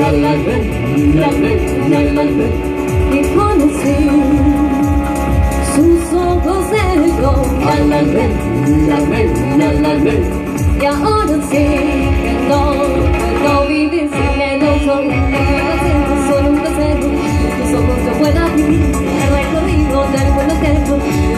y conocí sus ojos de oro, y ahora sí que no puedo vivir sin el otro. Solo un deseo, tus ojos yo pueda vivir el recorrido del buen tiempo.